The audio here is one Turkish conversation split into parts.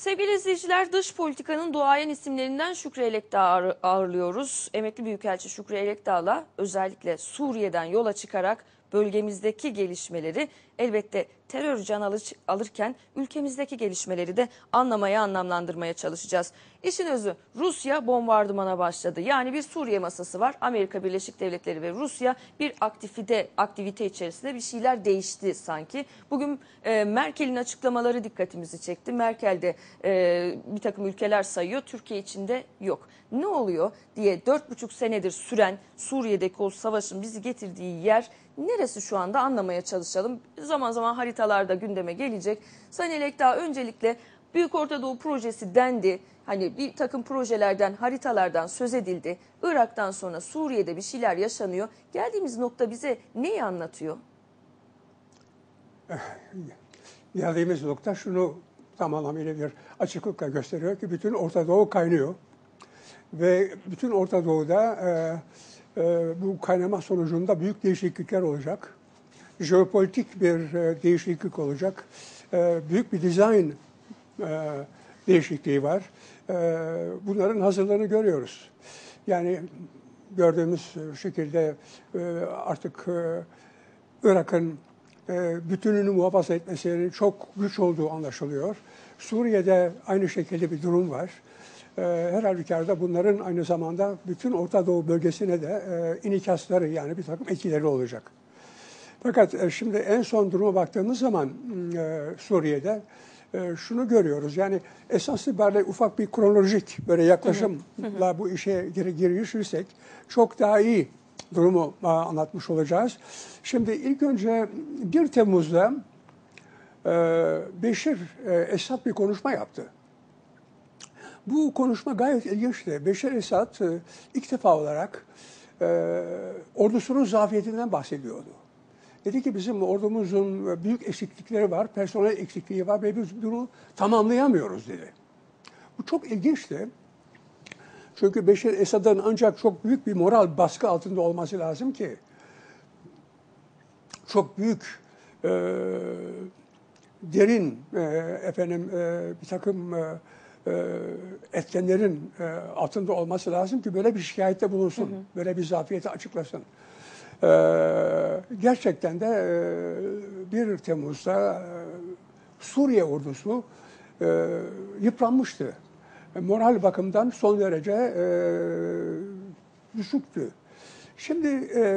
Sevgili izleyiciler, dış politikanın duayen isimlerinden Şükrü Elekdağ'ı ağırlıyoruz. Emekli Büyükelçi Şükrü Elekdağ'la özellikle Suriye'den yola çıkarak bölgemizdeki gelişmeleri, elbette terör can alırken ülkemizdeki gelişmeleri de anlamaya, anlamlandırmaya çalışacağız. İşin özü, Rusya bombardımana başladı. Yani bir Suriye masası var. Amerika Birleşik Devletleri ve Rusya bir aktivite içerisinde bir şeyler değişti sanki. Bugün Merkel'in açıklamaları dikkatimizi çekti. Merkel de bir takım ülkeler sayıyor. Türkiye içinde yok. Ne oluyor diye 4,5 senedir süren Suriye'deki o savaşın bizi getirdiği yer neresi şu anda anlamaya çalışalım. Zaman zaman haritalarda gündeme gelecek. Sayın Elekdağ, öncelikle Büyük Orta Doğu Projesi dendi. Hani bir takım projelerden, haritalardan söz edildi. Irak'tan sonra Suriye'de bir şeyler yaşanıyor. Geldiğimiz nokta bize neyi anlatıyor? Geldiğimiz nokta şunu tam anlamıyla bir açıklıkla gösteriyor ki bütün Orta Doğu kaynıyor. Ve bütün Orta Doğu'da bu kaynama sonucunda büyük değişiklikler olacak. Jeopolitik bir değişiklik olacak. Büyük bir dizayn değişikliği var. Bunların hazırlığını görüyoruz. Yani gördüğümüz şekilde artık Irak'ın bütününü muhafaza etmesinin çok güç olduğu anlaşılıyor. Suriye'de aynı şekilde bir durum var. Her halükarda bunların aynı zamanda bütün Orta Doğu bölgesine de inikasları, yani bir takım etkileri olacak. Fakat şimdi en son duruma baktığımız zaman Suriye'de şunu görüyoruz. Yani esas itibariyle ufak bir kronolojik böyle yaklaşımla bu işe girişirsek çok daha iyi durumu anlatmış olacağız. Şimdi ilk önce 1 Temmuz'da Beşir Esad bir konuşma yaptı. Bu konuşma gayet ilginçti. Beşir Esad ilk defa olarak ordusunun zafiyetinden bahsediyordu. Dedi ki bizim ordumuzun büyük eksiklikleri var, personel eksikliği var ve biz bunu tamamlayamıyoruz dedi. Bu çok ilginçti. Çünkü Beşir Esad'ın ancak çok büyük bir moral baskı altında olması lazım ki çok büyük derin bir takım etkenlerin altında olması lazım ki böyle bir şikayette bulunsun, böyle bir zafiyeti açıklasın. Gerçekten de 1 Temmuz'da Suriye ordusu yıpranmıştı. Moral bakımdan son derece düşüktü. Şimdi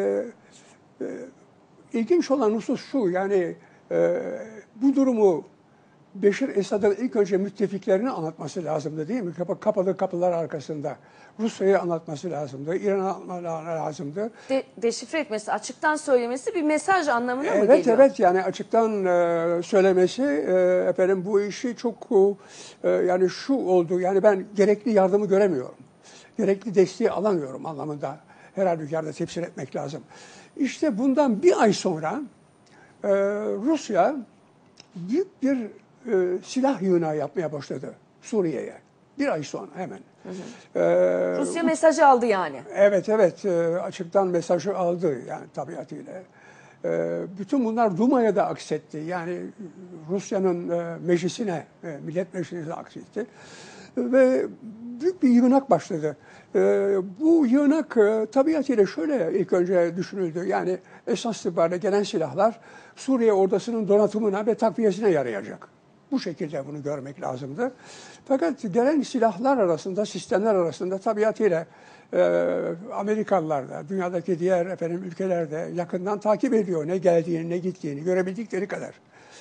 ilginç olan husus şu, yani bu durumu Beşir Esad'ın ilk önce müttefiklerini anlatması lazımdı, değil mi? Kapalı kapılar arkasında. Rusya'yı anlatması lazımdı, İran'ı anlatması lazımdı. Deşifre etmesi, açıktan söylemesi bir mesaj anlamına mı geliyor? Evet, yani açıktan söylemesi, bu işi çok yani şu oldu, yani ben gerekli yardımı göremiyorum. Gerekli desteği alamıyorum anlamında her halükarda tefsir etmek lazım. İşte bundan bir ay sonra Rusya büyük bir silah yığınağı yapmaya başladı Suriye'ye. Bir ay sonra hemen. Rusya mesajı aldı yani. Evet, açıktan mesajı aldı yani tabiatıyla. Bütün bunlar Duma'ya da aksetti. Yani Rusya'nın meclisine, Millet Meclisi'ne aksetti. Ve büyük bir yığınak başladı. Bu yığınak tabiatıyla şöyle ilk önce düşünüldü. Yani esas itibariyle gelen silahlar Suriye ordusunun donatımına ve takviyesine yarayacak. Bu şekilde bunu görmek lazımdı. Fakat gelen silahlar arasında, sistemler arasında tabiatıyla Amerikalılar da, dünyadaki diğer ülkeler de yakından takip ediyor ne geldiğini, ne gittiğini görebildikleri kadar.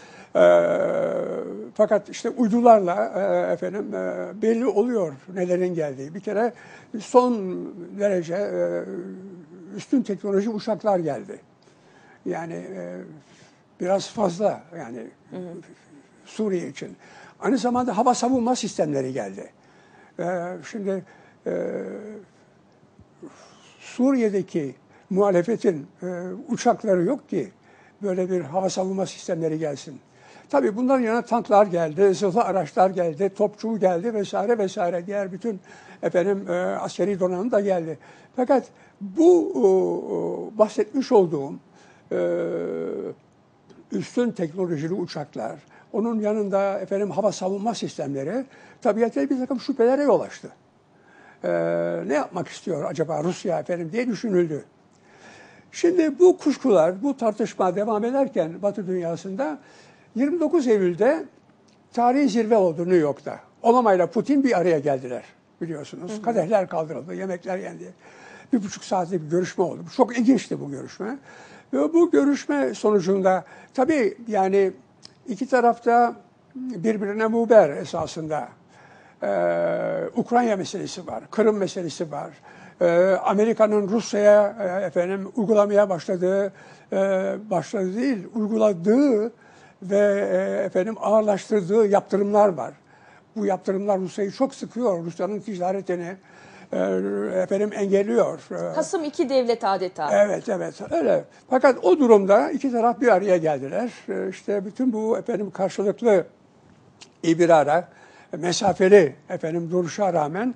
Fakat işte uydularla belli oluyor nelerin geldiği. Bir kere son derece üstün teknoloji uçaklar geldi. Yani biraz fazla yani Suriye için. Aynı zamanda hava savunma sistemleri geldi. Şimdi Suriye'deki muhalefetin uçakları yok ki böyle bir hava savunma sistemleri gelsin. Tabii bunların yanına tanklar geldi, zırhlı araçlar geldi, topçu geldi vesaire vesaire. Diğer bütün askeri donanım da geldi. Fakat bu bahsetmiş olduğum üstün teknolojili uçaklar, onun yanında hava savunma sistemleri tabiatta bir takım şüphelere yol açtı. Ne yapmak istiyor acaba Rusya diye düşünüldü. Şimdi bu kuşkular, bu tartışma devam ederken Batı dünyasında 29 Eylül'de tarihi zirve oldu New York'ta. Obama ile Putin bir araya geldiler biliyorsunuz. Hı hı. Kadehler kaldırıldı, yemekler yendi. 1,5 saatlik bir görüşme oldu. Çok ilginçti bu görüşme. Ve bu görüşme sonucunda tabii yani iki tarafta birbirine muhber esasında. Ukrayna meselesi var, Kırım meselesi var. Amerika'nın Rusya'ya uygulamaya uyguladığı ve ağırlaştırdığı yaptırımlar var. Bu yaptırımlar Rusya'yı çok sıkıyor. Rusya'nın ticaretini engelliyor. Kasım iki devlet adeta. Evet öyle. Fakat o durumda iki taraf bir araya geldiler. İşte bütün bu karşılıklı ibrara, mesafeli duruşa rağmen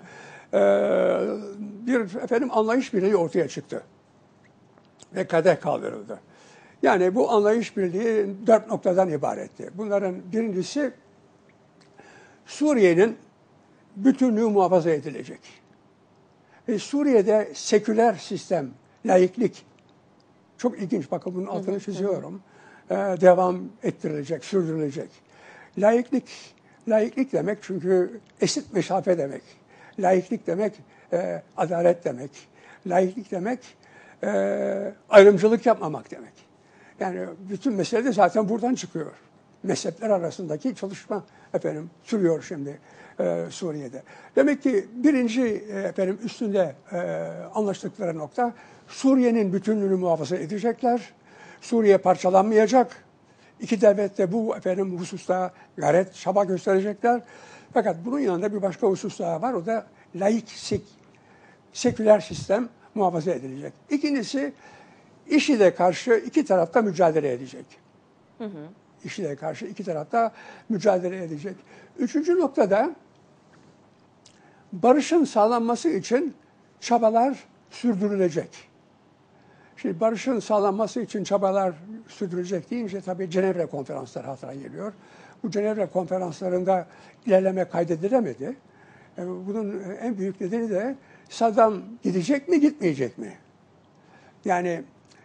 bir anlayış birliği ortaya çıktı ve kadeh kaldırıldı. Yani bu anlayış birliği 4 noktadan ibaretti. Bunların birincisi Suriye'nin bütünlüğü muhafaza edilecek. Suriye'de seküler sistem, laiklik çok ilginç. Bakın bunun altını çiziyorum. Devam ettirilecek, sürdürülecek. Laiklik demek çünkü eşit mesafe demek. Laiklik demek adalet demek. Laiklik demek ayrımcılık yapmamak demek. Yani bütün mesele de zaten buradan çıkıyor. Mezhepler arasındaki çalışma sürüyor şimdi Suriye'de. Demek ki birinci üstünde anlaştıkları nokta Suriye'nin bütünlüğünü muhafaza edecekler. Suriye parçalanmayacak. İki devlet de bu hususta gayret, çaba gösterecekler. Fakat bunun yanında bir başka husus daha var. O da laik, seküler sistem muhafaza edilecek. İkincisi, IŞİD'e karşı iki tarafta mücadele edecek. IŞİD'e karşı iki tarafta mücadele edecek. Üçüncü noktada barışın sağlanması için çabalar sürdürülecek. Şimdi barışın sağlanması için çabalar sürdürülecek deyince tabii Cenevre konferansları hatırına geliyor. Bu Cenevre konferanslarında ilerleme kaydedilemedi. Bunun en büyük nedeni de Saddam gidecek mi, gitmeyecek mi? Yani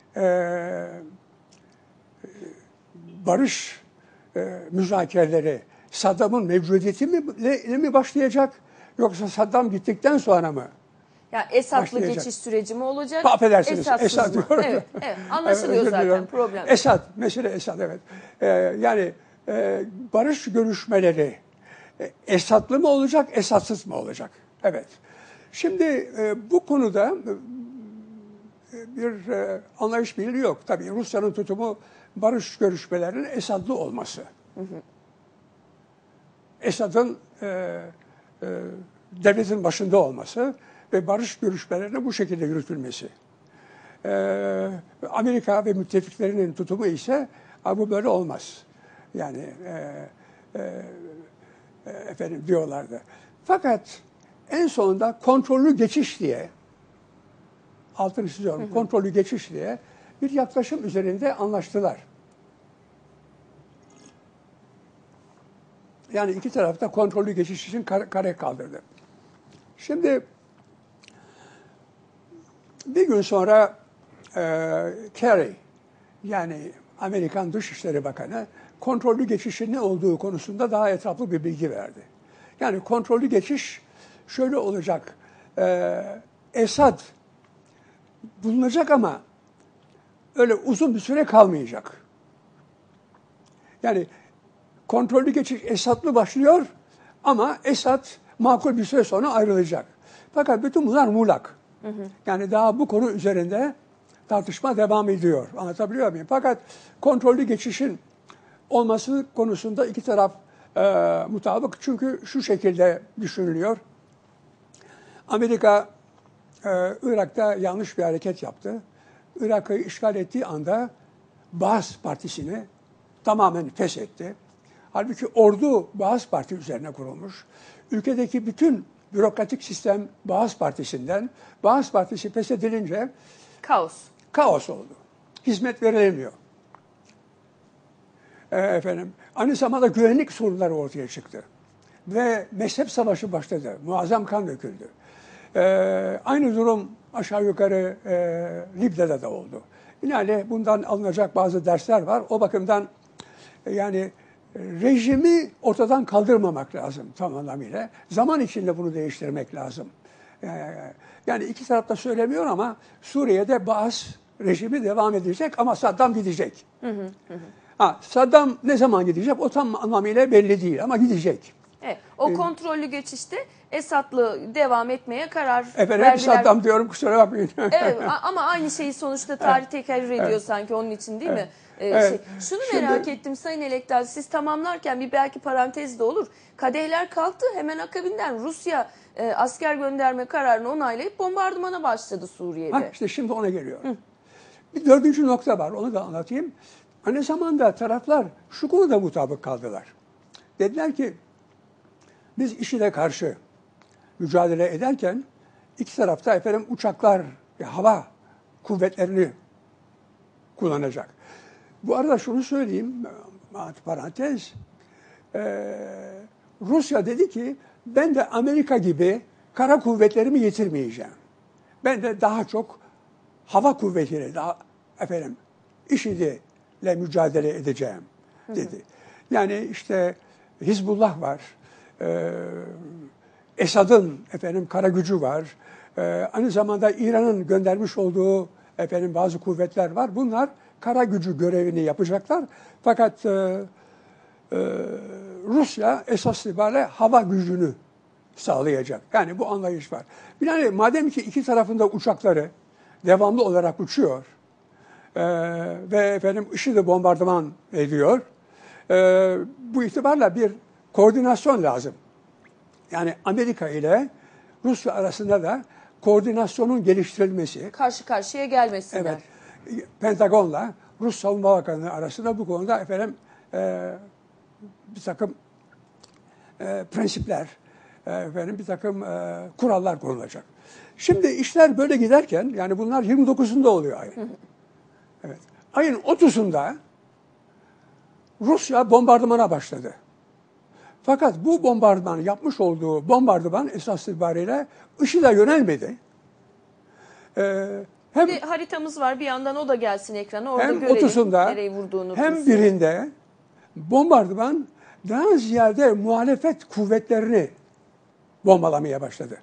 barış müzakereleri Saddam'ın mevcudiyeti mi başlayacak, yoksa Saddam gittikten sonra mı? Yani Esad'lı geçiş süreci mi olacak? Affedersiniz, Esad diyorum. Evet, anlaşılıyor zaten problem. Mesele Esad, evet. Yani barış görüşmeleri Esad'lı mı olacak, Esadsız mı olacak? Evet. Şimdi bu konuda bir anlayış birliği yok. Tabii Rusya'nın tutumu barış görüşmelerinin Esad'lı olması. Esad'ın devletin başında olması ve barış görüşmelerinin bu şekilde yürütülmesi. Amerika ve müttefiklerinin tutumu ise bu böyle olmaz. Yani diyorlardı. Fakat en sonunda kontrollü geçiş diye, altını çiziyorum, kontrollü geçiş diye bir yaklaşım üzerinde anlaştılar. Yani iki tarafta kontrollü geçiş için kare kaldırdı. Şimdi bir gün sonra Kerry, yani Amerikan Dışişleri Bakanı, kontrollü geçişin ne olduğu konusunda daha etraflı bir bilgi verdi. Yani kontrollü geçiş şöyle olacak. Esad bulunacak ama öyle uzun bir süre kalmayacak. Yani kontrollü geçiş Esad'lı başlıyor ama Esad makul bir süre sonra ayrılacak. Fakat bütün bunlar muğlak. Yani daha bu konu üzerinde tartışma devam ediyor. Anlatabiliyor muyum? Fakat kontrollü geçişin olması konusunda iki taraf mutabık. Çünkü şu şekilde düşünülüyor. Amerika Irak'ta yanlış bir hareket yaptı. Irak'ı işgal ettiği anda Baas Partisi'ni tamamen feshetti. Halbuki ordu Baas Parti üzerine kurulmuş. Ülkedeki bütün bürokratik sistem Baas Partisi'nden, Baas Partisi feshedilince kaos oldu. Hizmet verilemiyor. Aynı zamanda güvenlik sorunları ortaya çıktı. Ve mezhep savaşı başladı. Muazzam kan döküldü. Aynı durum aşağı yukarı Libya'da da oldu. Yani bundan alınacak bazı dersler var. O bakımdan yani rejimi ortadan kaldırmamak lazım tam anlamıyla. Zaman içinde bunu değiştirmek lazım. Yani iki taraf da söylemiyor ama Suriye'de Baas rejimi devam edecek ama Saddam gidecek. Saddam ne zaman gidecek o tam anlamıyla belli değil ama gidecek. Evet, o kontrollü geçişte Esad'lı devam etmeye karar Hep verdiler. Saddam diyorum, kusura bakmayın. Evet, ama aynı şeyi sonuçta tarih tekerrür ediyor sanki onun için, değil mi? Şunu merak ettim Sayın Elekdağ, siz tamamlarken bir belki parantez de olur. Kadehler kalktı, hemen akabinden Rusya asker gönderme kararını onaylayıp bombardımana başladı Suriye'de. İşte şimdi ona geliyor. Bir dördüncü nokta var, onu da anlatayım. Aynı zamanda taraflar şu konuda mutabık kaldılar. Dediler ki biz IŞİD'e karşı mücadele ederken iki tarafta uçaklar ve hava kuvvetlerini kullanacak. Bu arada şunu söyleyeyim, parantez, Rusya dedi ki ben de Amerika gibi kara kuvvetlerimi yitirmeyeceğim. Ben de daha çok hava kuvvetiyle, IŞİD'le mücadele edeceğim dedi. Yani işte Hizbullah var, Esad'ın kara gücü var, aynı zamanda İran'ın göndermiş olduğu bazı kuvvetler var. Bunlar kara gücü görevini yapacaklar. Fakat Rusya esas itibariyle hava gücünü sağlayacak. Yani bu anlayış var. Yani madem ki iki tarafında uçakları devamlı olarak uçuyor ve IŞİD'i bombardıman ediyor, bu itibarla bir koordinasyon lazım. Yani Amerika ile Rusya arasında da koordinasyonun geliştirilmesi. Karşı karşıya gelmesinler. Evet. Pentagon'la Rus Savunma Bakanlığı arasında bu konuda bir takım prensipler, bir takım kurallar konulacak. Şimdi işler böyle giderken, yani bunlar 29'unda oluyor ayın. Evet. Ayın 30'unda Rusya bombardımana başladı. Fakat bu bombardıman, yapmış olduğu bombardıman esas itibariyle IŞİD'e yönelmedi. Hem bir haritamız var, bir yandan o da gelsin ekrana, orada hem görelim 30'unda, nereyi vurduğunu. Hem birinde bombardıman daha ziyade muhalefet kuvvetlerini bombalamaya başladı.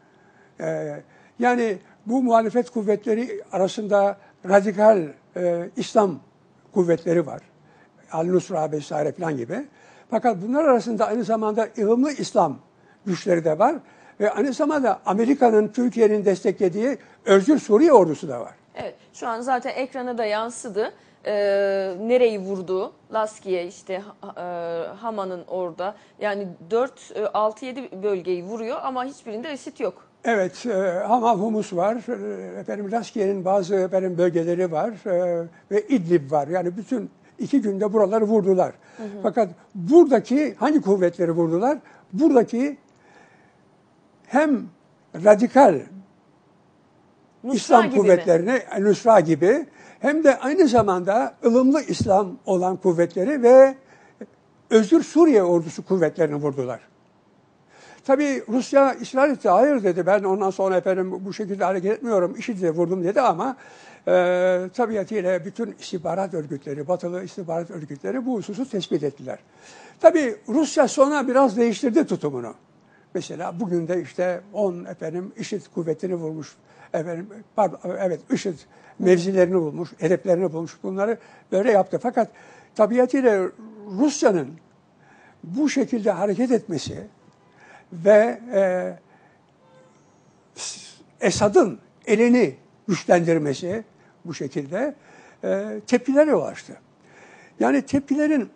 Yani bu muhalefet kuvvetleri arasında radikal İslam kuvvetleri var. Al-Nusra vesaire falan gibi. Fakat bunlar arasında aynı zamanda ılımlı İslam güçleri de var. Ve aynı zamanda Amerika'nın, Türkiye'nin desteklediği Özgür Suriye ordusu da var. Evet, şu an zaten ekrana da yansıdı. Nereyi vurdu? Laskiye, işte Hama'nın orada. Yani 4, 6, 7 bölgeyi vuruyor ama hiçbirinde IŞİD yok. Evet, Hama, Humus var. Laskiye'nin bazı bölgeleri var. Ve İdlib var. Yani bütün 2 günde buraları vurdular. Fakat buradaki hangi kuvvetleri vurdular? Buradaki hem radikal Nusra İslam kuvvetlerini, Nusra gibi, hem de aynı zamanda ılımlı İslam olan kuvvetleri ve Özgür Suriye ordusu kuvvetlerini vurdular. Tabii Rusya ısrar etti, hayır dedi, ben ondan sonra bu şekilde hareket etmiyorum, IŞİD'e vurdum dedi ama tabiatıyla bütün istihbarat örgütleri, batılı istihbarat örgütleri bu hususu tespit ettiler. Tabii Rusya sonra biraz değiştirdi tutumunu. Mesela bugün de işte 10 IŞİD kuvvetini vurmuş, IŞİD mevzilerini bulmuş, hedeflerini bulmuş, bunları böyle yaptı. Fakat tabiatıyla Rusya'nın bu şekilde hareket etmesi ve Esad'ın elini güçlendirmesi bu şekilde tepkilere yol açtı. Yani tepkilerin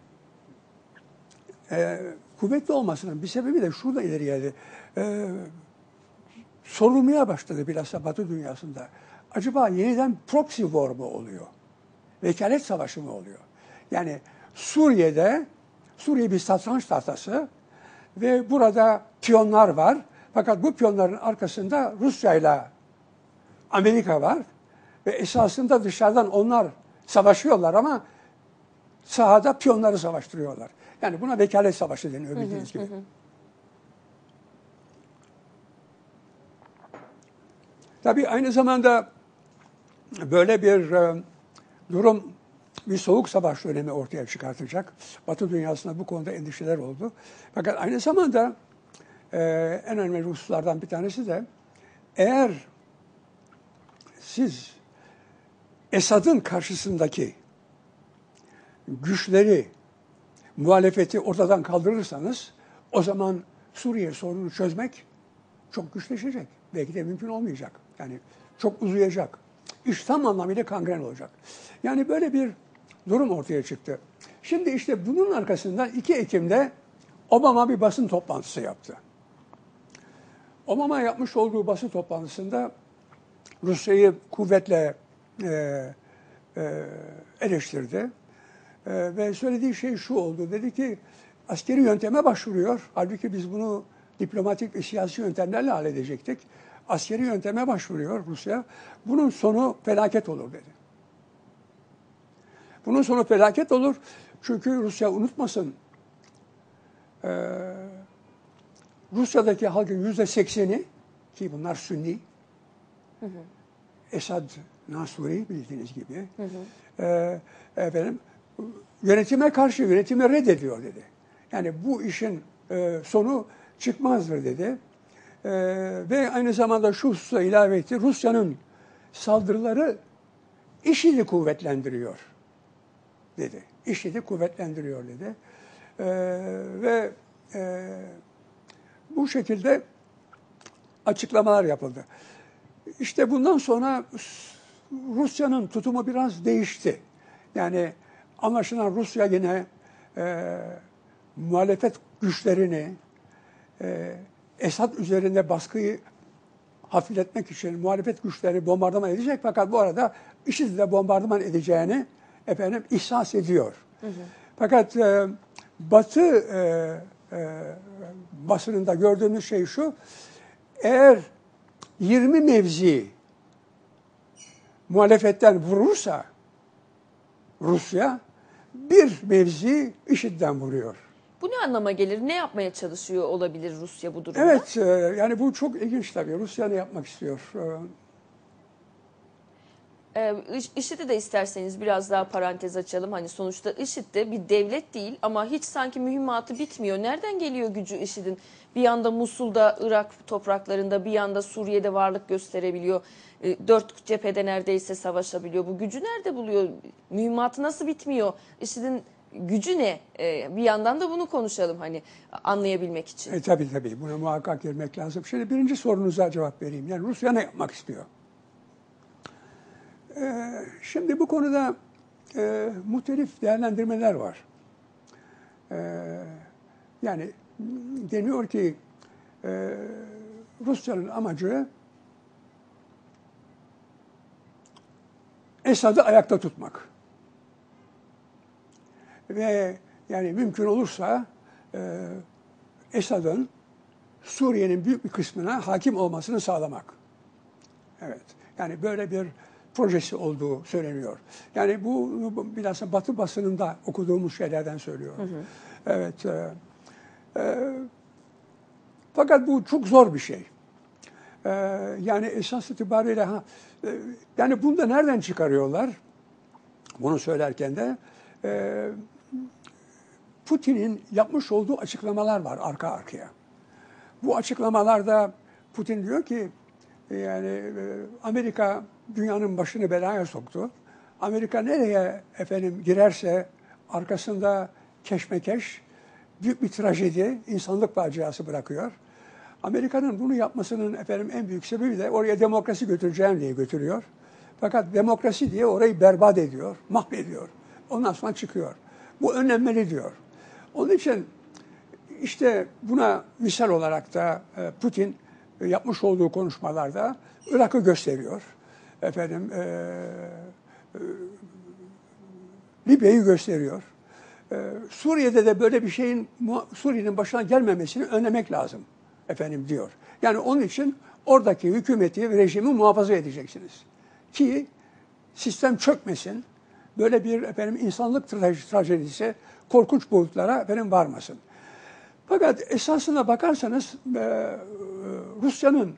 kuvvetli olmasının bir sebebi de şurada ileri geldi. Sorulmaya başladı bilhassa Batı dünyasında. Acaba yeniden proxy war mu oluyor? Vekalet savaşı mı oluyor? Yani Suriye bir satranç tahtası ve burada piyonlar var. Fakat bu piyonların arkasında Rusya ile Amerika var. Ve esasında dışarıdan onlar savaşıyorlar ama sahada piyonları savaştırıyorlar. Yani buna vekalet savaşı deniyor bildiğiniz gibi. Tabii aynı zamanda böyle bir durum bir soğuk savaş dönemi ortaya çıkartacak. Batı dünyasında bu konuda endişeler oldu. Fakat aynı zamanda en önemli hususlardan bir tanesi de eğer siz Esad'ın karşısındaki güçleri, muhalefeti ortadan kaldırırsanız o zaman Suriye sorununu çözmek çok güçleşecek. Belki de mümkün olmayacak. Yani çok uzayacak. İş tam anlamıyla kangren olacak. Yani böyle bir durum ortaya çıktı. Şimdi işte bunun arkasından 2 Ekim'de Obama bir basın toplantısı yaptı. Obama yapmış olduğu basın toplantısında Rusya'yı kuvvetle eleştirdi. Ve söylediği şey şu oldu. Dedi ki askeri yönteme başvuruyor. Halbuki biz bunu diplomatik ve siyasi yöntemlerle halledecektik. Askeri yönteme başvuruyor Rusya. Bunun sonu felaket olur dedi. Bunun sonu felaket olur. Çünkü Rusya unutmasın. Rusya'daki halkın %80'i ki bunlar Sünni. Esad Nasuri bildiğiniz gibi. Efendim yönetime karşı, yönetimi reddediyor dedi. Yani bu işin sonu çıkmazdır dedi. Ve aynı zamanda şu hususa ilave etti. Rusya'nın saldırıları IŞİD'i kuvvetlendiriyor dedi. IŞİD'i kuvvetlendiriyor dedi. Ve bu şekilde açıklamalar yapıldı. İşte bundan sonra Rusya'nın tutumu biraz değişti. Yani anlaşılan Rusya yine muhalefet güçlerini Esad üzerinde baskıyı hafifletmek için muhalefet güçleri bombardıman edecek. Fakat bu arada IŞİD'i de bombardıman edeceğini ihsas ediyor. Fakat Batı basınında gördüğümüz şey şu. Eğer 20 mevzi muhalefetten vurursa Rusya bir mevzi IŞİD'den vuruyor. Bu ne anlama gelir? Ne yapmaya çalışıyor olabilir Rusya bu durumda? Evet, yani bu çok ilginç tabii. Rusya ne yapmak istiyor? IŞİD'i de isterseniz biraz daha parantez açalım. Hani sonuçta IŞİD de bir devlet değil ama hiç sanki mühimmatı bitmiyor. Nereden geliyor gücü IŞİD'in? Bir yanda Musul'da, Irak topraklarında, bir yanda Suriye'de varlık gösterebiliyor. 4 cephede neredeyse savaşabiliyor. Bu gücü nerede buluyor? Mühimmatı nasıl bitmiyor? IŞİD'in gücü ne? Bir yandan da bunu konuşalım hani anlayabilmek için. Tabii buna muhakkak girmek lazım. Şimdi birinci sorunuza cevap vereyim. Yani Rusya ne yapmak istiyor? Şimdi bu konuda muhtelif değerlendirmeler var. Yani deniyor ki Rusya'nın amacı Esad'ı ayakta tutmak. Ve yani mümkün olursa Esad'ın Suriye'nin büyük bir kısmına hakim olmasını sağlamak. Evet. Yani böyle bir projesi olduğu söyleniyor. Yani bu bilhassa Batı basınında okuduğumuz şeylerden söylüyorum. Evet. Fakat bu çok zor bir şey. Yani esas itibariyle yani bunu da nereden çıkarıyorlar? Bunu söylerken de Putin'in yapmış olduğu açıklamalar var arka arkaya. Bu açıklamalarda Putin diyor ki yani Amerika dünyanın başını belaya soktu. Amerika nereye girerse arkasında keşmekeş, büyük bir trajedi, insanlık faciası bırakıyor. Amerika'nın bunu yapmasının en büyük sebebi de oraya demokrasi götüreceğim diye götürüyor. Fakat demokrasi diye orayı berbat ediyor, mahvediyor. Ondan sonra çıkıyor. Bu önlenmeli diyor. Onun için işte buna misal olarak da Putin yapmış olduğu konuşmalarda Irak'ı gösteriyor. Libya'yı gösteriyor. Suriye'de de böyle bir şeyin Suriye'nin başına gelmemesini önlemek lazım diyor. Yani onun için oradaki hükümeti ve rejimi muhafaza edeceksiniz. Ki sistem çökmesin böyle bir insanlık trajedisi korkunç boyutlara varmasın. Fakat esasına bakarsanız Rusya'nın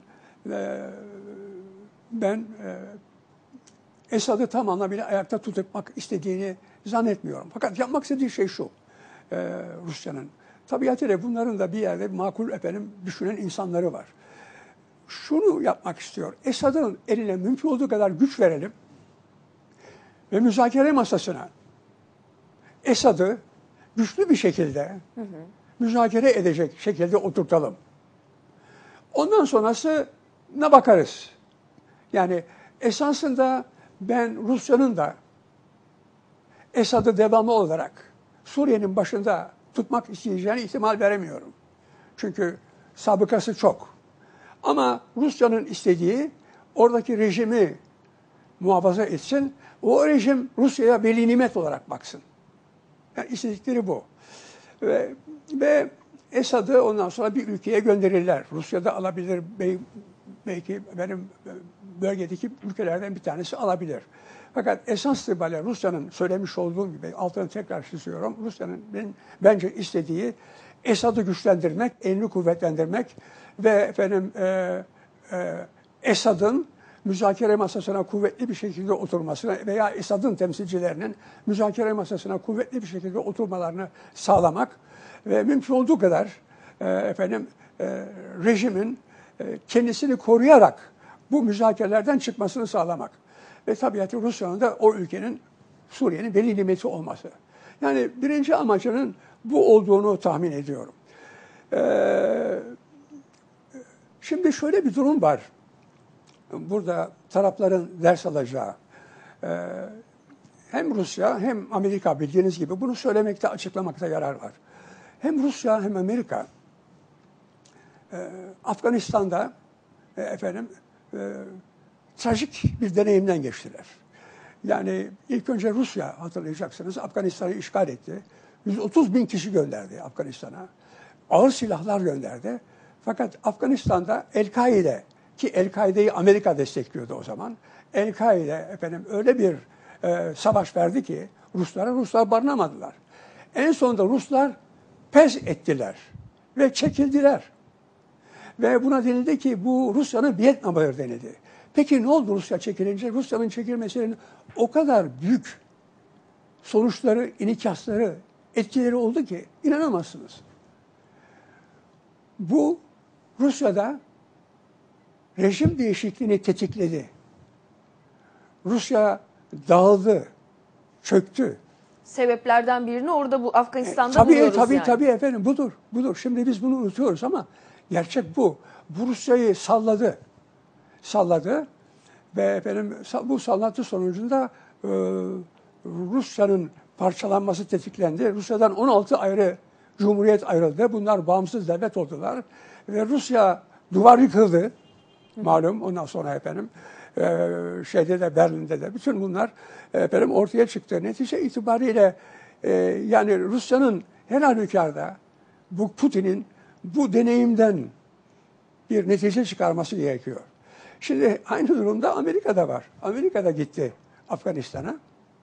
ben Esad'ı tam anlamıyla ayakta tutmak istediğini zannetmiyorum. Fakat yapmak istediği şey şu, Rusya'nın. Tabiatıyla bunların da bir yerde makul düşünen insanları var. Şunu yapmak istiyor, Esad'ın eline mümkün olduğu kadar güç verelim ve müzakere masasına Esad'ı güçlü bir şekilde müzakere edecek şekilde oturtalım. Ondan sonrasına bakarız. Yani esasında ben Rusya'nın da Esad'ı devamlı olarak Suriye'nin başında tutmak isteyeceğine ihtimal veremiyorum. Çünkü sabıkası çok. Ama Rusya'nın istediği oradaki rejimi muhafaza etsin. O rejim Rusya'ya veli nimet olarak baksın. Yani istedikleri bu. Ve Esad'ı ondan sonra bir ülkeye gönderirler. Rusya'da alabilir, belki benim bölgedeki ülkelerden bir tanesi alabilir. Fakat esas itibariyle Rusya'nın söylemiş olduğum gibi, altını tekrar çiziyorum, Rusya'nın bence istediği Esad'ı güçlendirmek, elini kuvvetlendirmek ve Esad'ın müzakere masasına kuvvetli bir şekilde oturmasına veya Esad'ın temsilcilerinin müzakere masasına kuvvetli bir şekilde oturmalarını sağlamak ve mümkün olduğu kadar rejimin kendisini koruyarak bu müzakerelerden çıkmasını sağlamak. Ve tabiatı Rusya'nın da o ülkenin, Suriye'nin veli nimeti olması. Yani birinci amacının bu olduğunu tahmin ediyorum. Şimdi şöyle bir durum var. Burada tarafların ders alacağı. Hem Rusya hem Amerika bildiğiniz gibi bunu söylemekte, açıklamakta yarar var. Hem Rusya hem Amerika Afganistan'da trajik bir deneyimden geçtiler. Yani ilk önce Rusya, hatırlayacaksınız, Afganistan'ı işgal etti. 130 bin kişi gönderdi Afganistan'a. Ağır silahlar gönderdi. Fakat Afganistan'da El-Kaide, ki El-Kaide'yi Amerika destekliyordu o zaman. El-Kaide öyle bir savaş verdi ki Ruslar barınamadılar. En sonunda Ruslar pes ettiler ve çekildiler. Ve buna denildi ki bu Rusya'nın Vietnam'ıdır denildi. Peki ne oldu Rusya çekilince? Rusya'nın çekilmesinin o kadar büyük sonuçları, inikasları, etkileri oldu ki inanamazsınız. Bu Rusya'da rejim değişikliğini tetikledi. Rusya dağıldı, çöktü. Sebeplerden birini orada bu Afganistan'da buluyoruz yani. Tabii efendim, budur. Şimdi biz bunu unutuyoruz ama gerçek bu. Bu Rusya'yı salladı ve bu sallantı sonucunda Rusya'nın parçalanması tetiklendi. Rusya'dan 16 ayrı cumhuriyet ayrıldı. Bunlar bağımsız devlet oldular ve Rusya duvar yıkıldı. Malum ondan sonra şeyde de Berlin'de de bütün bunlar ortaya çıktı. Netice itibariyle yani Rusya'nın her halükarda bu Putin'in bu deneyimden bir netice çıkarması gerekiyor. Şimdi aynı durumda Amerika'da var. Amerika'da gitti Afganistan'a.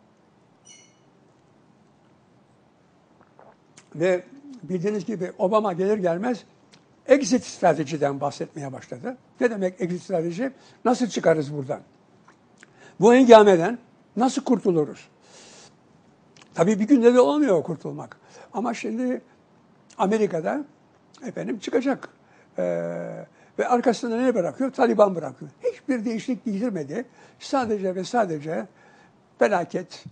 Ve bildiğiniz gibi Obama gelir gelmez exit stratejiden bahsetmeye başladı. Ne demek exit strateji? Nasıl çıkarız buradan? Bu hengameden nasıl kurtuluruz? Tabii bir günde de olmuyor kurtulmak. Ama şimdi Amerika'da çıkacak. Ve arkasında ne bırakıyor? Taliban bırakıyor. Hiçbir değişiklik getirmedi. Sadece ve sadece felaket,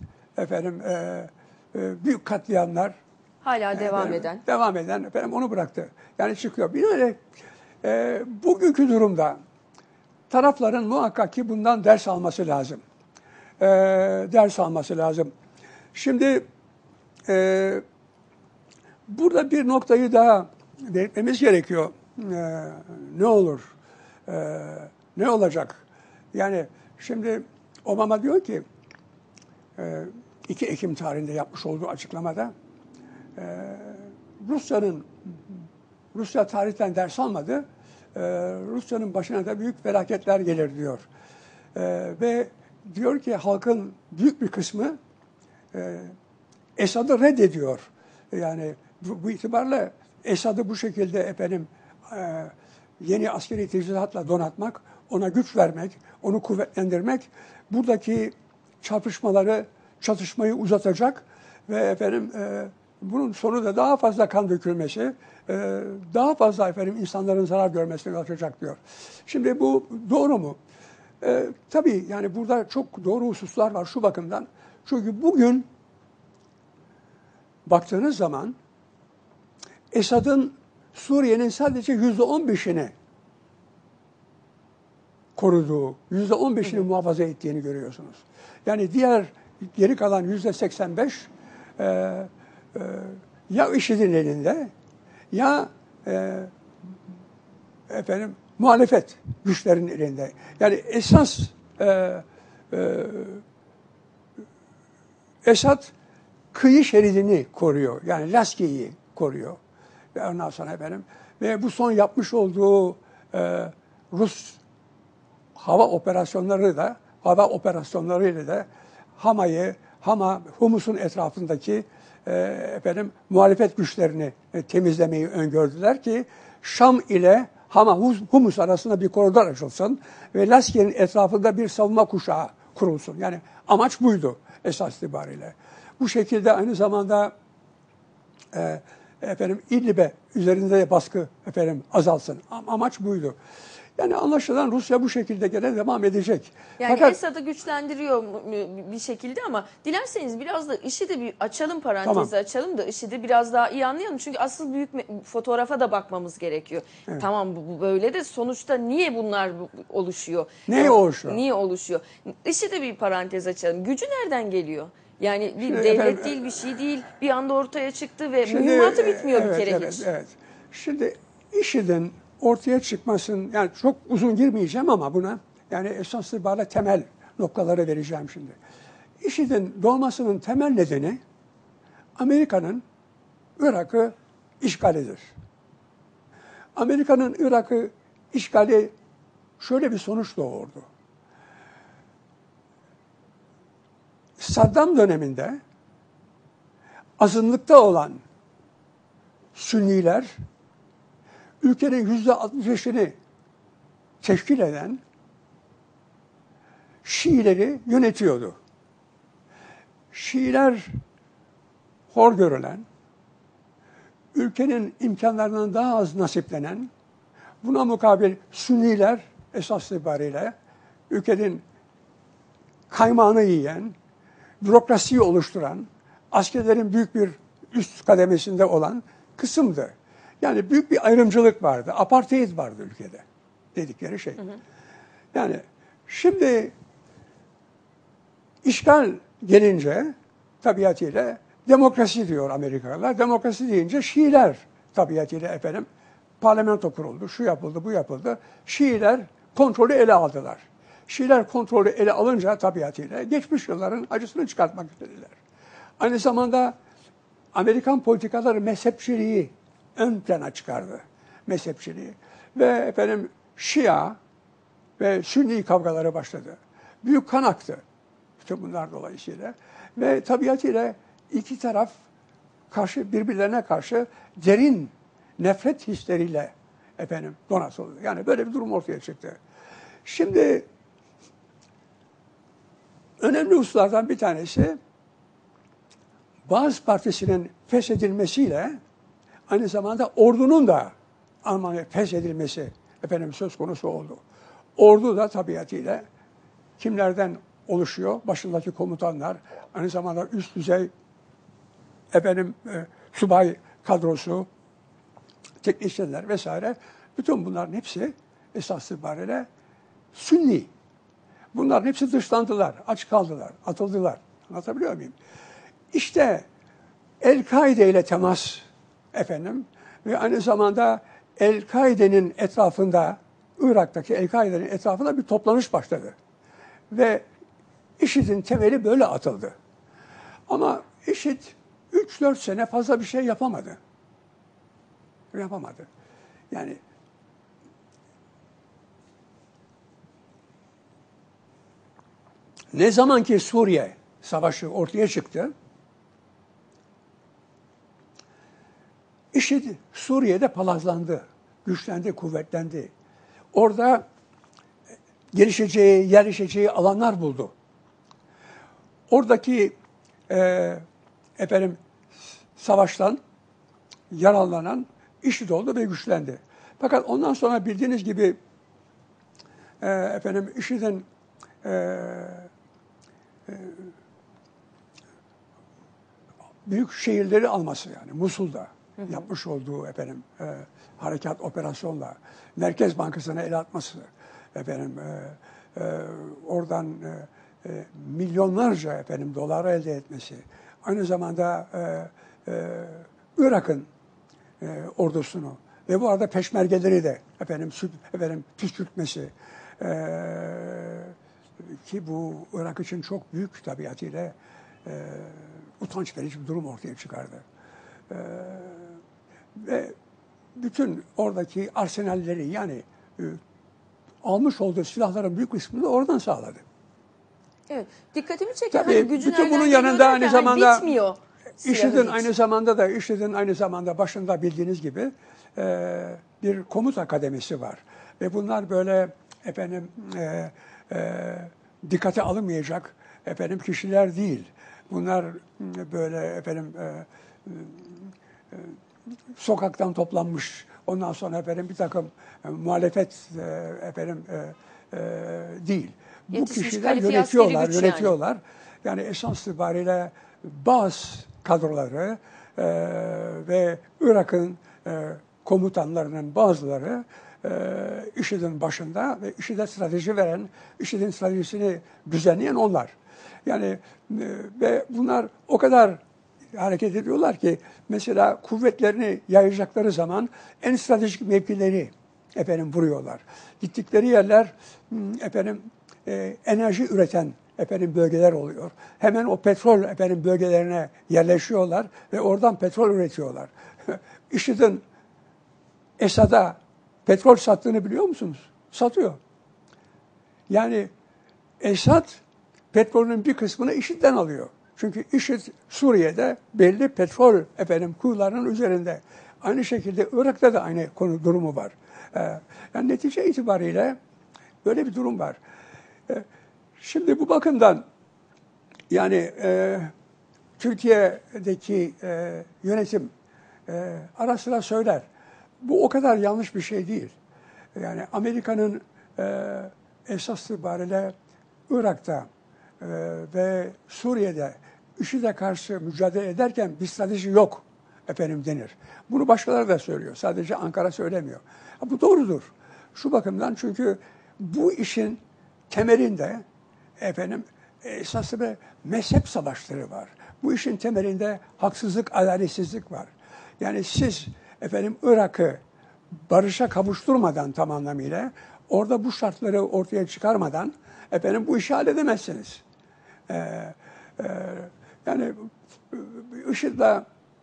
büyük katliamlar hala devam eden onu bıraktı. Yani çıkıyor. Binaenaleyh bugünkü durumda tarafların muhakkak ki bundan ders alması lazım. Şimdi burada bir noktayı daha belirtmemiz gerekiyor. Ne olur? Ne olacak? Yani şimdi Obama diyor ki 2 Ekim tarihinde yapmış olduğu açıklamada Rusya tarihten ders almadı. Rusya'nın başına da büyük felaketler gelir diyor. Ve diyor ki halkın büyük bir kısmı Esad'ı reddediyor. Yani bu itibarla Esad'ı bu şekilde yeni askeri teçhizatla donatmak, ona güç vermek, onu kuvvetlendirmek buradaki çatışmayı uzatacak ve bunun sonu da daha fazla kan dökülmesi, daha fazla insanların zarar görmesine yol açacak diyor. Şimdi bu doğru mu? Tabii yani burada çok doğru hususlar var şu bakımdan. Çünkü bugün baktığınız zaman Esad'ın Suriye'nin sadece %15'ini koruduğu, %15'ini muhafaza ettiğini görüyorsunuz. Yani diğer geri kalan %85 ya IŞİD'in elinde ya muhalefet güçlerin elinde. Yani esas Esad kıyı şeridini koruyor. Yani Laski'yi koruyor. Ve ondan sonra ve bu son yapmış olduğu Rus hava operasyonlarıyla da Humus'un etrafındaki muhalefet güçlerini temizlemeyi öngördüler ki Şam ile Humus arasında bir koridor açılsın ve Laski'nin etrafında bir savunma kuşağı kurulsun. Yani amaç buydu esas itibariyle. Bu şekilde aynı zamanda İdlib'e üzerinde de baskı azalsın. Amaç buydu. Yani anlaşılan Rusya bu şekilde gene devam edecek. Yani Fakat Esad'ı güçlendiriyor bir şekilde ama dilerseniz biraz da IŞİD'i bir açalım, parantezi Tamam. açalım da IŞİD'i biraz daha iyi anlayalım. Çünkü asıl büyük fotoğrafa da bakmamız gerekiyor. Evet. Tamam bu böyle de sonuçta niye bunlar oluşuyor? Niye oluşuyor? Niye oluşuyor? IŞİD'e bir parantez açalım. Gücü nereden geliyor? Yani bir Şimdi devlet değil, bir şey değil. Bir anda ortaya çıktı ve mühimmatı bitmiyor bir kere hiç. Evet. Şimdi IŞİD'in ortaya çıkmasının, yani çok uzun girmeyeceğim ama buna, yani esas itibariyle temel noktaları vereceğim şimdi. IŞİD'in doğmasının temel nedeni Amerika'nın Irak'ı işgalidir. Amerika'nın Irak'ı işgali şöyle bir sonuç doğurdu. Saddam döneminde azınlıkta olan Sünniler ülkenin %65'ini teşkil eden Şiileri yönetiyordu. Şiiler hor görülen, ülkenin imkanlarından daha az nasiplenen, buna mukabil Sünniler esas itibariyle ülkenin kaymağını yiyen, bürokrasiyi oluşturan, askerlerin büyük bir üst kademesinde olan kısımdı. Yani büyük bir ayrımcılık vardı, apartheid vardı ülkede dedikleri şey. Yani şimdi işgal gelince tabiatıyla demokrasi diyor Amerikalılar. Demokrasi deyince Şiiler tabiatıyla parlamento kuruldu, şu yapıldı, bu yapıldı. Şiiler kontrolü ele aldılar. Şiiler kontrolü ele alınca tabiatıyla geçmiş yılların acısını çıkartmak istediler. Aynı zamanda Amerikan politikaları mezhepçiliği ön plana çıkardı. Mezhepçiliği. Ve Şia ve Sünni kavgaları başladı. Büyük kan aktı. Bütün bunlar dolayısıyla. Ve tabiatıyla iki taraf birbirlerine karşı derin nefret hisleriyle donatıldı. Yani böyle bir durum ortaya çıktı. Şimdi önemli hususlardan bir tanesi Baas Partisi'nin feshedilmesiyle aynı zamanda ordunun da Almanya feshedilmesi söz konusu oldu. Ordu da tabiatıyla kimlerden oluşuyor? Başındaki komutanlar, aynı zamanda üst düzey subay kadrosu, teknisyenler vesaire. Bütün bunların hepsi esas itibariyle Sünni. Bunların hepsi dışlandılar, aç kaldılar, atıldılar. Anlatabiliyor muyum? İşte El-Kaide ile temas ve aynı zamanda El-Kaide'nin etrafında, Irak'taki El-Kaide'nin etrafında bir toplanış başladı. Ve IŞİD'in temeli böyle atıldı. Ama IŞİD 3-4 sene fazla bir şey yapamadı. Yani ne zaman ki Suriye Savaşı ortaya çıktı. IŞİD Suriye'de palazlandı, güçlendi, kuvvetlendi. Orada gelişeceği, yerleşeceği alanlar buldu. Oradaki savaştan yararlanan IŞİD oldu ve güçlendi. Fakat ondan sonra bildiğiniz gibi IŞİD'in büyük şehirleri alması, yani Musul'da yapmış olduğu harekat operasyonla Merkez Bankası'na el atması, oradan milyonlarca dolar elde etmesi, aynı zamanda Irak'ın ordusunu ve bu arada peşmergeleri de püskürtmesi, ki bu Irak için çok büyük tabiatıyla utanç verici bir durum ortaya çıkardı. Ve bütün oradaki arsenalleri, yani almış olduğu silahların büyük kısmını oradan sağladı. Evet, dikkatimi çeken Tabii, gücü bütün nereden bunun geliyor yanında derken, aynı zamanda bitmiyor. IŞİD'in aynı zamanda başında bildiğiniz gibi bir komuta kademesi var. Ve bunlar böyle dikkate alınmayacak kişiler değil. Bunlar böyle sokaktan toplanmış, ondan sonra bir takım muhalefet değil. Bu Yetişmiş kişiler kalifiye askeri güç yönetiyorlar. Yani esas itibariyle bazı kadroları ve Irak'ın komutanlarının bazıları IŞİD'in başında ve IŞİD'e strateji veren, IŞİD'in stratejisini düzenleyen onlar. Yani ve bunlar o kadar hareket ediyorlar ki mesela kuvvetlerini yayacakları zaman en stratejik mevkileri vuruyorlar. Gittikleri yerler enerji üreten bölgeler oluyor. Hemen o petrol bölgelerine yerleşiyorlar ve oradan petrol üretiyorlar. IŞİD'in Esad'a petrol sattığını biliyor musunuz? Satıyor. Yani Esad petrolün bir kısmını IŞİD'den alıyor. Çünkü IŞİD Suriye'de belli petrol kuyularının üzerinde. Aynı şekilde Irak'ta da aynı durumu var. Yani netice itibariyle böyle bir durum var. Şimdi bu bakımdan yani Türkiye'deki yönetim ara sıra söyler. Bu o kadar yanlış bir şey değil. Yani Amerika'nın esas itibariyle Irak'ta ve Suriye'de IŞİD'e karşı mücadele ederken bir strateji yok denir. Bunu başkaları da söylüyor. Sadece Ankara söylemiyor. Bu doğrudur. Şu bakımdan, çünkü bu işin temelinde esaslı bir mezhep savaşları var. Bu işin temelinde haksızlık, adaletsizlik var. Yani siz Irak'ı barışa kavuşturmadan tam anlamıyla, orada bu şartları ortaya çıkarmadan bu işi halledemezsiniz. Yani IŞİD'le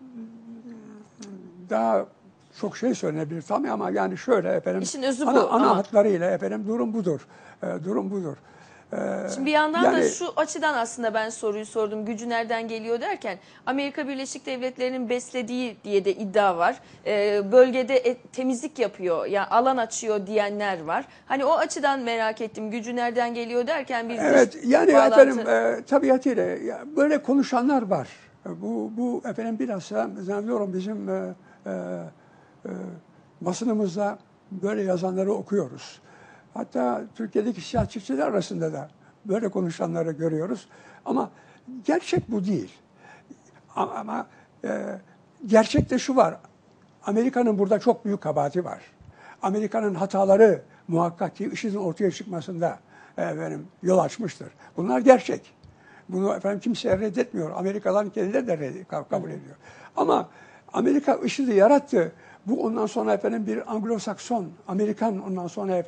daha çok şey söylenebilir tabii, ama yani şöyle İşin özü bu, ana hatlarıyla durum budur. Durum budur. Şimdi bir yandan yani, da şu açıdan aslında ben soruyu sordum. Gücü nereden geliyor derken, Amerika Birleşik Devletleri'nin beslediği diye de iddia var. Bölgede temizlik yapıyor, yani alan açıyor diyenler var. Hani o açıdan merak ettim. Gücü nereden geliyor derken bir evet, yani bağlantı... tabiatıyla böyle konuşanlar var. Bu bilhassa zannediyorum bizim basınımızda böyle yazanları okuyoruz. Hatta Türkiye'deki siyasetçiler arasında da böyle konuşanları görüyoruz. Ama gerçek bu değil. Ama gerçekte şu var. Amerika'nın burada çok büyük kabahati var. Amerika'nın hataları muhakkak ki IŞİD'in ortaya çıkmasında yol açmıştır. Bunlar gerçek. Bunu kimse reddetmiyor. Amerikalıların kendileri de kabul ediyor. Ama Amerika IŞİD'i yarattı. Bu ondan sonra bir Anglo-Sakson, Amerikan ondan sonra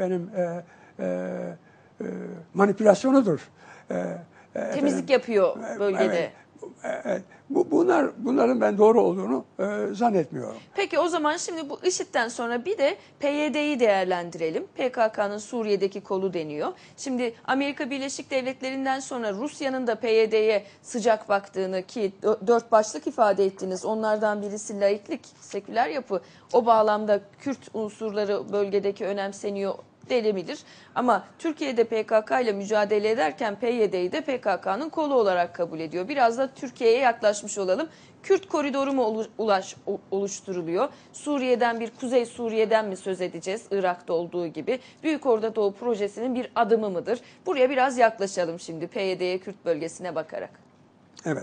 manipülasyonudur. Temizlik yapıyor bölgede. Evet. Bunların ben doğru olduğunu zannetmiyorum. Peki o zaman şimdi bu IŞİD'den sonra bir de PYD'yi değerlendirelim. PKK'nın Suriye'deki kolu deniyor. Şimdi Amerika Birleşik Devletleri'nden sonra Rusya'nın da PYD'ye sıcak baktığını, ki 4 başlık ifade ettiniz. Onlardan birisi laiklik, seküler yapı. O bağlamda Kürt unsurları bölgedeki önemseniyor denilebilir. Ama Türkiye'de PKK ile mücadele ederken PYD'yi de PKK'nın kolu olarak kabul ediyor. Biraz da Türkiye'ye yaklaşmış olalım. Kürt koridoru mu oluşturuluyor? Suriye'den, bir Kuzey Suriye'den mi söz edeceğiz? Irak'ta olduğu gibi. Büyük Orta Doğu Projesi'nin bir adımı mıdır? Buraya biraz yaklaşalım şimdi PYD'ye, Kürt bölgesine bakarak. Evet.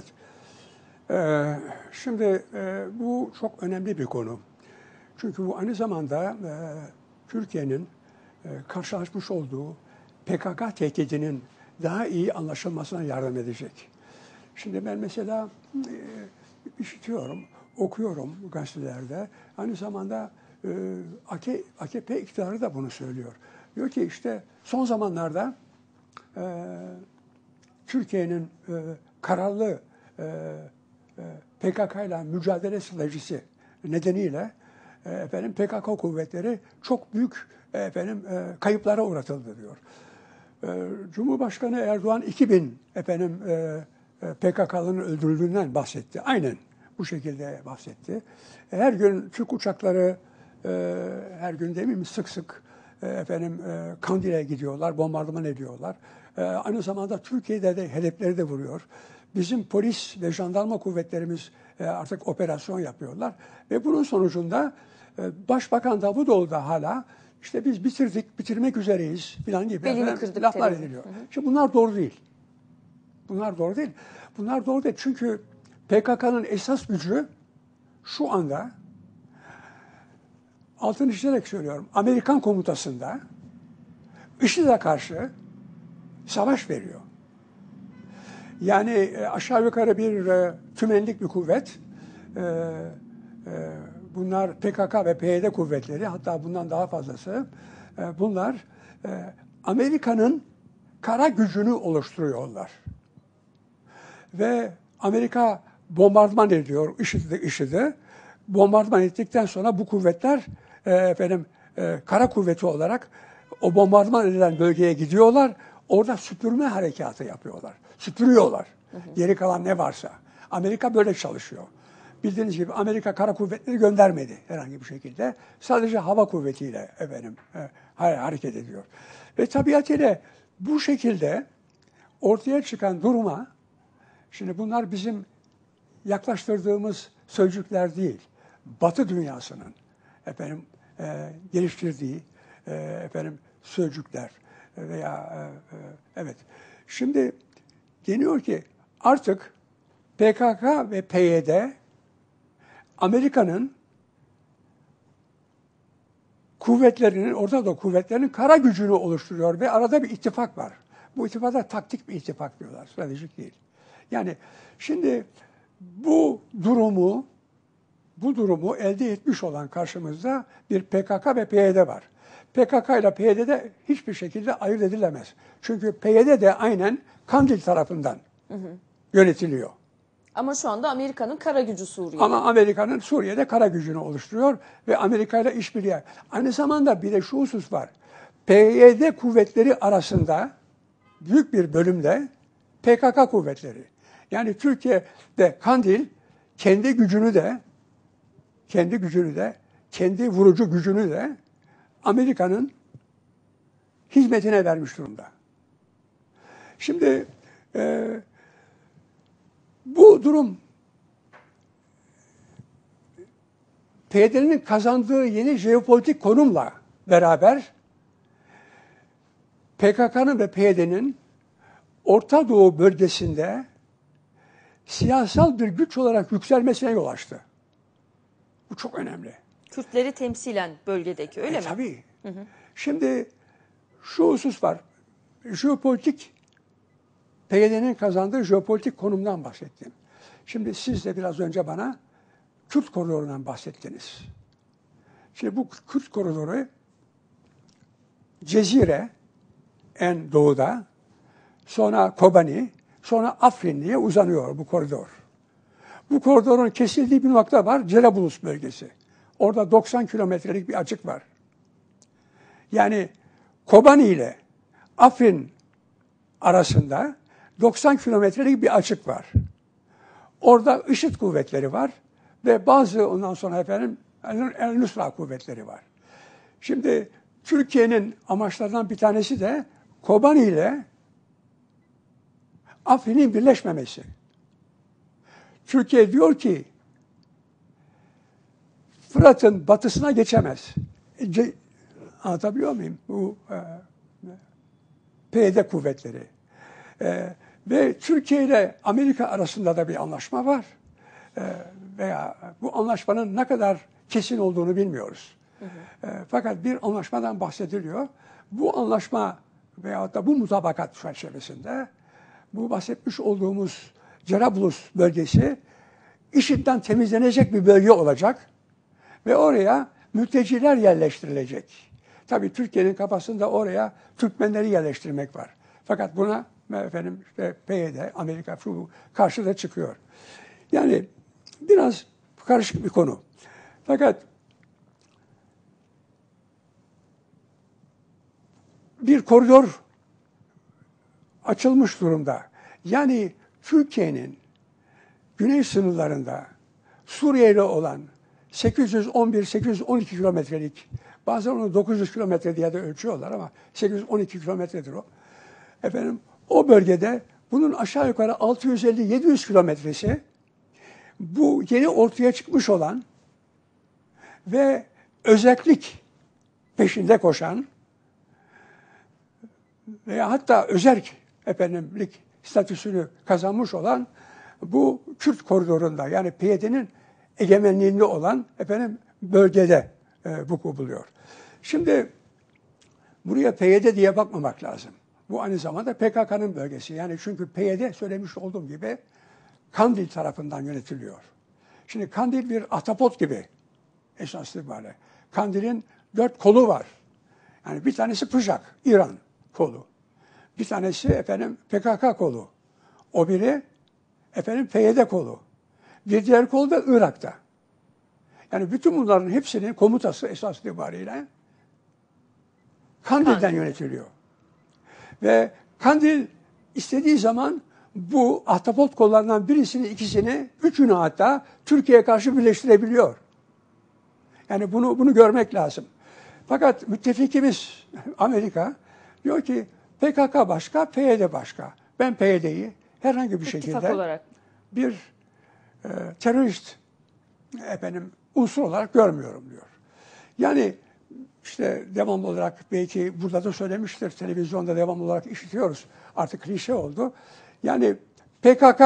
Şimdi bu çok önemli bir konu. Çünkü bu aynı zamanda Türkiye'nin karşılaşmış olduğu PKK tehdidinin daha iyi anlaşılmasına yardım edecek. Şimdi ben mesela işitiyorum, okuyorum gazetelerde. Aynı zamanda AKP iktidarı da bunu söylüyor. Diyor ki işte son zamanlarda Türkiye'nin kararlı PKK ile mücadele stratejisi nedeniyle PKK kuvvetleri çok büyük kayıplara uğratıldı diyor. Cumhurbaşkanı Erdoğan 2000 PKK'ların öldürüldüğünden bahsetti. Aynen bu şekilde bahsetti. Her gün Türk uçakları her gün demeyeyim mi sık sık Kandil'e gidiyorlar, bombardıman ediyorlar. Aynı zamanda Türkiye'de de hedefleri de vuruyor. Bizim polis ve jandarma kuvvetlerimiz artık operasyon yapıyorlar. Ve bunun sonucunda Başbakan Davutoğlu da hala işte biz bitirdik, bitirmek üzereyiz falan gibi laflar ediliyor. Şimdi bunlar doğru değil. Bunlar doğru değil. Bunlar doğru değil. Çünkü PKK'nın esas gücü şu anda, altını çizerek söylüyorum, Amerikan komutasında IŞİD'e karşı savaş veriyor. Yani aşağı yukarı bir tümenlik bir kuvvet. Bunlar PKK ve PYD kuvvetleri, hatta bundan daha fazlası. Bunlar Amerika'nın kara gücünü oluşturuyorlar. Ve Amerika bombardıman ediyor IŞİD'i. Bombardıman ettikten sonra bu kuvvetler kara kuvveti olarak o bombardıman edilen bölgeye gidiyorlar. Orada süpürme harekatı yapıyorlar. Süpürüyorlar. Geri kalan ne varsa. Amerika böyle çalışıyor. Bildiğiniz gibi Amerika kara kuvvetleri göndermedi herhangi bir şekilde. Sadece hava kuvvetiyle hareket ediyor. Ve tabiatıyla bu şekilde ortaya çıkan duruma, şimdi bunlar bizim yaklaştırdığımız sözcükler değil. Batı dünyasının geliştirdiği sözcükler veya evet. Şimdi deniyor ki artık PKK ve PYD Amerika'nın kuvvetlerinin, Orta Doğu kuvvetlerinin kara gücünü oluşturuyor ve arada bir ittifak var. Bu ittifaka taktik bir ittifak diyorlar, stratejik değil. Yani şimdi bu durumu elde etmiş olan karşımızda bir PKK ve PYD var. PKK ile PYD hiçbir şekilde ayırt edilemez. Çünkü PYD de aynen Kandil tarafından yönetiliyor. Ama şu anda Amerika'nın kara gücü Suriye'de. Ama Amerika'nın Suriye'de kara gücünü oluşturuyor ve Amerika ile işbirliği. Aynı zamanda bir de şu husus var. PYD kuvvetleri arasında büyük bir bölümde PKK kuvvetleri. Yani Türkiye'de Kandil kendi gücünü de, kendi vurucu gücünü de Amerika'nın hizmetine vermiş durumda. Şimdi bu durum PYD'nin kazandığı yeni jeopolitik konumla beraber PKK'nın ve PYD'nin Orta Doğu bölgesinde siyasal bir güç olarak yükselmesine yol açtı. Bu çok önemli. Kürtleri temsilen bölgedeki, öyle mi? Tabii. Şimdi şu husus var. Jeopolitik, PYD'nin kazandığı jeopolitik konumdan bahsettim. Şimdi siz de biraz önce bana Kürt koridorundan bahsettiniz. Şimdi bu Kürt koridoru Cezire en doğuda, sonra Kobani, sonra Afrinli'ye uzanıyor bu koridor. Bu koridorun kesildiği bir nokta var, Cerablus bölgesi. Orada 90 kilometrelik bir açık var. Yani Kobani ile Afrin arasında 90 kilometrelik bir açık var. Orada IŞİD kuvvetleri var ve bazı ondan sonra efendim El-Nusra kuvvetleri var. Şimdi Türkiye'nin amaçlarından bir tanesi de Kobani ile Afrin'in birleşmemesi. Türkiye diyor ki Fırat'ın batısına geçemez. Anlatabiliyor muyum? Bu PYD kuvvetleri. Ve Türkiye ile Amerika arasında da bir anlaşma var. Veya bu anlaşmanın ne kadar kesin olduğunu bilmiyoruz. Fakat bir anlaşmadan bahsediliyor. Bu anlaşma veyahut da bu mutabakat çerçevesinde bu bahsetmiş olduğumuz Cerablus bölgesi IŞİD'den temizlenecek bir bölge olacak ve oraya mülteciler yerleştirilecek. Tabii Türkiye'nin kafasında oraya Türkmenleri yerleştirmek var. Fakat buna efendim işte PYD, Amerika şu karşıda çıkıyor. Yani biraz karışık bir konu. Fakat bir koridor açılmış durumda. Yani Türkiye'nin güney sınırlarında Suriye ile olan 811-812 kilometrelik, bazen onu 900 kilometre diye de ölçüyorlar ama 812 kilometredir o. Efendim o bölgede bunun aşağı yukarı 650-700 kilometresi bu yeni ortaya çıkmış olan ve özellik peşinde koşan veya hatta özerk efendimlik statüsünü kazanmış olan bu Kürt koridorunda yani PYD'nin egemenliğinde olan efendim bölgede vuku buluyor. Şimdi buraya PYD diye bakmamak lazım. Bu aynı zamanda PKK'nın bölgesi. Yani çünkü PYD söylemiş olduğum gibi Kandil tarafından yönetiliyor. Şimdi Kandil bir ahtapot gibi esaslı itibariyle. Kandil'in 4 kolu var. Yani bir tanesi Pıjak, İran kolu. Bir tanesi efendim PKK kolu. O biri efendim PYD kolu. Bir diğer kol da Irak'ta. Yani bütün bunların hepsinin komutası esas itibariyle Kandil'den yönetiliyor. Ve Kandil istediği zaman bu ahtapot kollarından birisini, ikisini, üçünü hatta Türkiye'ye karşı birleştirebiliyor. Yani bunu görmek lazım. Fakat müttefikimiz Amerika diyor ki PKK başka, PYD başka. Ben PYD'yi herhangi bir şekilde olarak bir terörist unsur olarak görmüyorum diyor. Yani işte devamlı olarak belki burada da söylemiştir, televizyonda devamlı olarak işitiyoruz. Artık klişe oldu. Yani PKK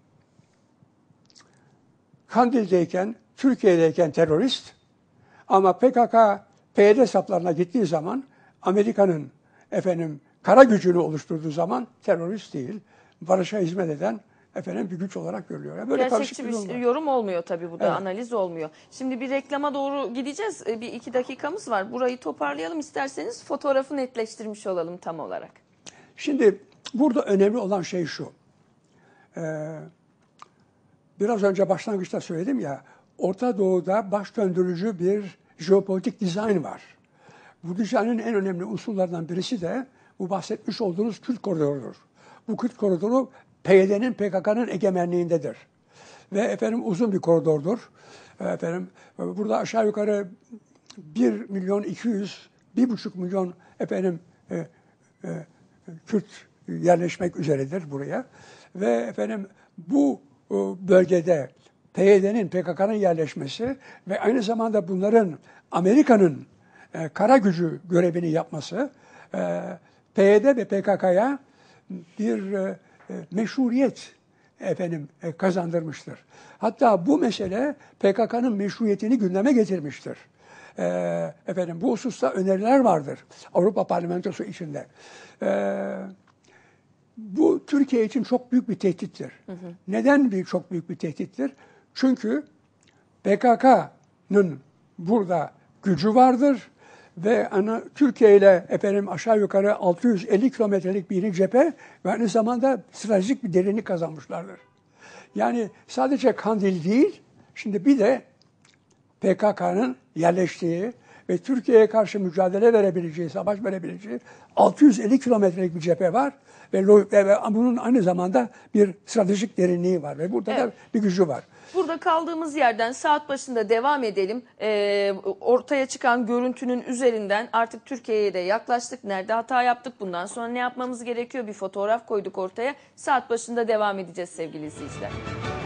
Kandil'deyken, Türkiye'deyken terörist ama PKK PYD hesaplarına gittiği zaman Amerika'nın kara gücünü oluşturduğu zaman terörist değil, barışa hizmet eden bir güç olarak görülüyor. Yani böyle gerçekçi bir yorum olmuyor tabii bu da, evet. Analiz olmuyor. Şimdi bir reklama doğru gideceğiz. Bir 2 dakikamız var. Burayı toparlayalım isterseniz, fotoğrafı netleştirmiş olalım tam olarak. Şimdi burada önemli olan şey şu. Biraz önce başlangıçta söyledim ya, Orta Doğu'da baş döndürücü bir jeopolitik dizayn var. Bu dizaynın en önemli unsurlarından birisi de bu bahsetmiş olduğunuz Kürt koridorudur. Bu Kürt koridoru PYD'nin, PKK'nın egemenliğindedir. Ve uzun bir koridordur. Burada aşağı yukarı 1.200.000, 1,5 milyon Kürt yerleşmek üzeredir buraya. Ve bu bölgede PYD'nin, PKK'nın yerleşmesi ve aynı zamanda bunların Amerika'nın kara gücü görevini yapması PYD ve PKK'ya bir meşruiyet kazandırmıştır. Hatta bu mesele PKK'nın meşruiyetini gündeme getirmiştir. Bu hususta öneriler vardır Avrupa Parlamentosu içinde. Bu Türkiye için çok büyük bir tehdittir. Neden çok büyük bir tehdittir? Çünkü PKK'nın burada gücü vardır ve Türkiye ile efendim aşağı yukarı 650 kilometrelik bir cephe ve aynı zamanda stratejik bir derinlik kazanmışlardır. Yani sadece Kandil değil, şimdi bir de PKK'nın yerleştiği ve Türkiye'ye karşı mücadele verebileceği, savaş verebileceği 650 kilometrelik bir cephe var ve bunun aynı zamanda bir stratejik derinliği var ve burada da bir gücü var. Burada kaldığımız yerden saat başında devam edelim. Ortaya çıkan görüntünün üzerinden artık Türkiye'ye de yaklaştık. Nerede hata yaptık? Bundan sonra ne yapmamız gerekiyor? Bir fotoğraf koyduk ortaya. Saat başında devam edeceğiz sevgili izleyiciler.